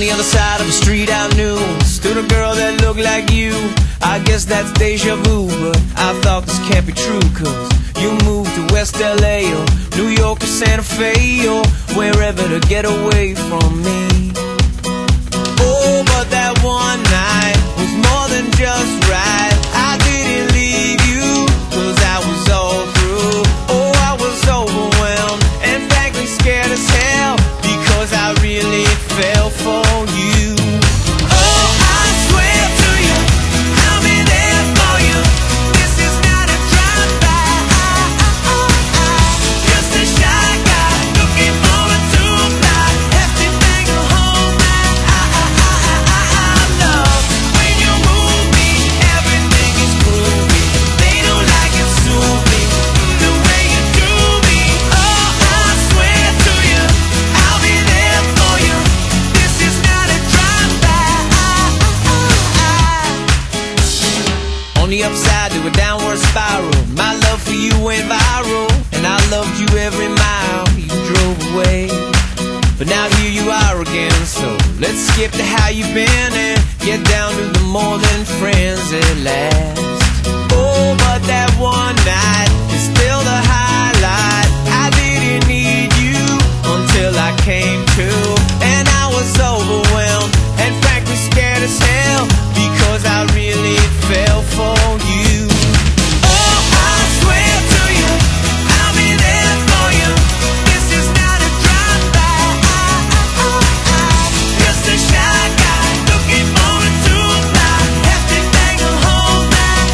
the other side of the street I knew stood a girl that looked like you. I guess that's deja vu, but I thought this can't be true, cause you moved to West LA or New York or Santa Fe or wherever to get away from me. Oh, but that one night was more than just right. I didn't leave you, cause I was all through. Oh, I was overwhelmed and frankly scared as hell, because I really fell for you. Oh, I swear to you, I'll be there for you. This is not a drive-by. Just a shy guy looking forward to a fly. Have to bang a whole night. Love, when you move me, everything is groovy. They don't like it, sue me, the way you do me. Oh, I swear to you, I'll be there for you. This is not a drive-by. On the upside to a downward spiral, my love for you went viral, and I loved you every mile you drove away. But now here you are again, so let's skip to how you've been and get down to the more than friends at last. Oh, but that one night is still the highlight. I didn't need you until I came to, and I was overwhelmed and frankly scared as hell, because I really fell for you. Oh, I swear to you, I'll be there for you. This is not a drive-by. Just a shy guy looking forward to a fly. Have to bang a whole night.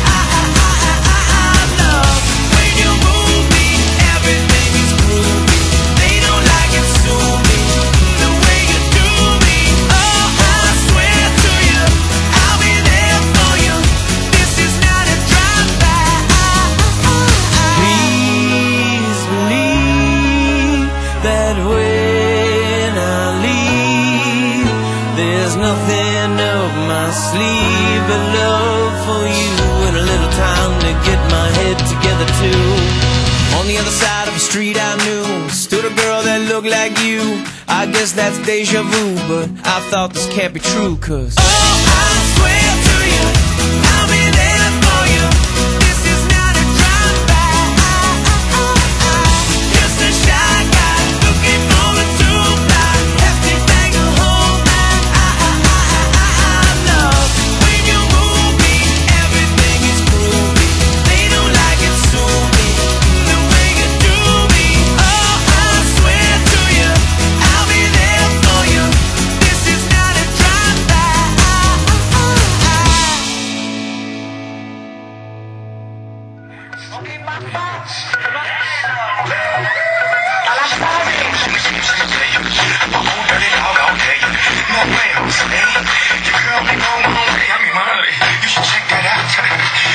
Love, when you move me, everything is groovy. They don't like it, sue me, the way you do me. Oh, I swear to you, I'll be there for you. This is not a drive-by. Please believe that when I leave, there's nothing up my sleeve but love for you, and a little time to get my head together too. On the other side of the street I knew stood a girl that looked like you. I guess that's deja vu, but I thought this can't be true, cause oh, I swear to you, I'll be there for you. This is not a drive-by. Just a shy guy looking forward to a fly. Have to bang a whole night. Love, when you move me, everything is groovy. They don't like it, sue me, the way you do me. Oh, I swear to you, I'll be there for you. This is not a drive-by. Okay, no way, Jose. Your girl ain't going home. Hey, I mean, my, you should check that out.